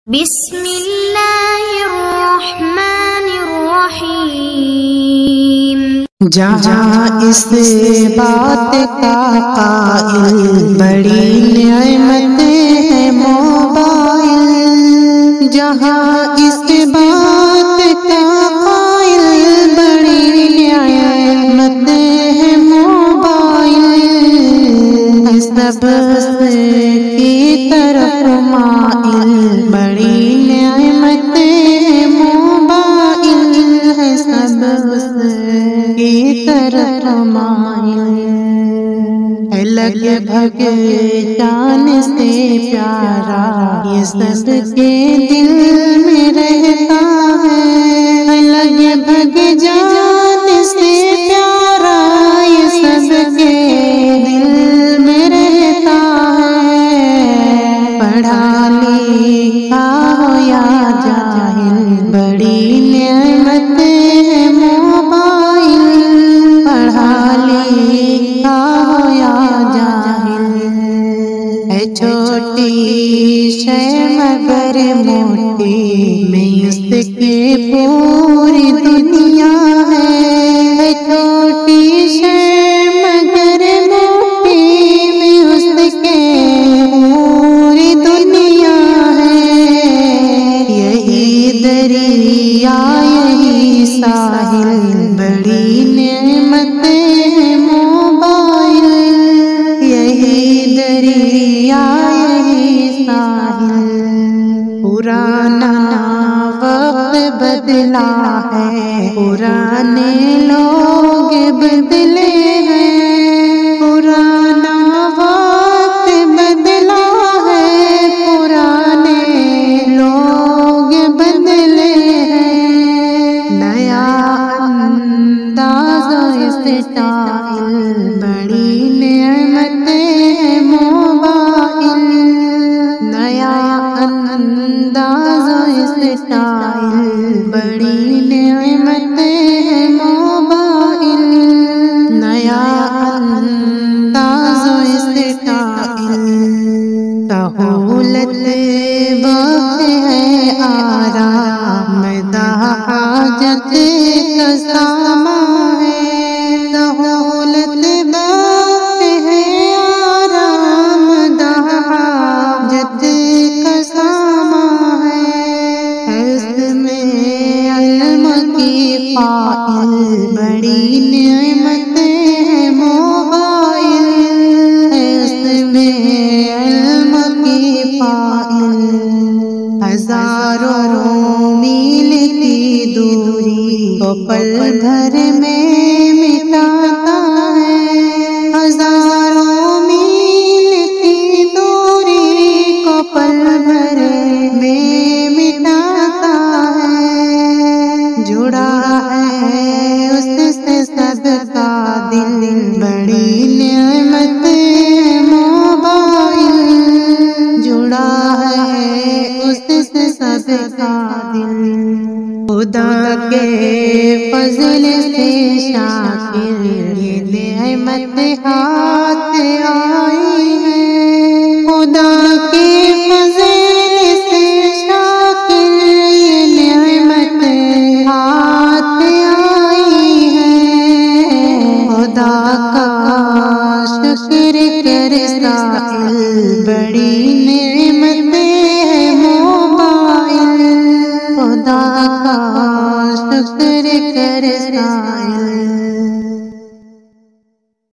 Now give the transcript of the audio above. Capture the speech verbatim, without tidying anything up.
بسم اللہ الرحمن الرحیم۔ جہاں اس بات کا قائل بڑی نعمتیں ہیں موبائل، جہاں اس بات کا قائل بڑی نعمتیں ہیں موبائل، سب کی طرف مائل بڑی نعمتیں ہیں موبائل، ہے سب کی طرف مائل، ہے لگ بھگ جان سے پیارا یہ سب کے دل میں رہتا ہے، ہے لگ بھگ جان سے پیارا یہ سب کے دل میں رہتا ہے، پڑھا لکھا ہو یا جاہل بڑی نعمتیں ہیں موبائل، پڑھا لکھا ہو یا جاہل، ہے چھوٹی شے مگر موٹی میں اس کے پوری دنیا ہے، ہے چھوٹی شے مگر موٹی میں اس کے پوری دنیا ہے، یہی دریا یہی ساحل بڑی نعمتیں ہیں موبائل، یہی دریا یہی ساحل، پرانا وقت بدلا ہے پرانے لوگ بدلے ہیں، پرانا وقت بدلا ہے پرانے لوگ بدلے ہیں، نیا انداز اسٹائل بڑی نعمتیں ہیں موبائل، نیا انداز اسٹائل بڑی نعمتیں ہیں موبائل، نیا انداز اسٹائل، سہولت وقت ہے آرام دہ حاجت کا سامان ہے، سہولت وقت ہے آرام دہ حاجت کا سامان ہے، اس میں علم کی قائل بڑی نعمتیں ہیں موبائل، اس میں علم کی قائل، ہزاروں میل کی دوری کو پل بھر میں مٹاتا ہے، ہزاروں میل کی دوری کو پل بھر میں مٹاتا ہے، جڑا ہے اس سے سب کا دل بڑی نعمتیں ہیں موبائل، جڑا ہے اس سے سب کا دل، خدا کے فضل سے شاکر یہ نعمت ہاتھ آئی ہے، خدا کے فضل سے شاکر یہ نعمت ہاتھ آئی ہے، خدا کا شکر کر سائل بڑی نعمتیں ہیں موبائل، خدا کا شکر کر سائل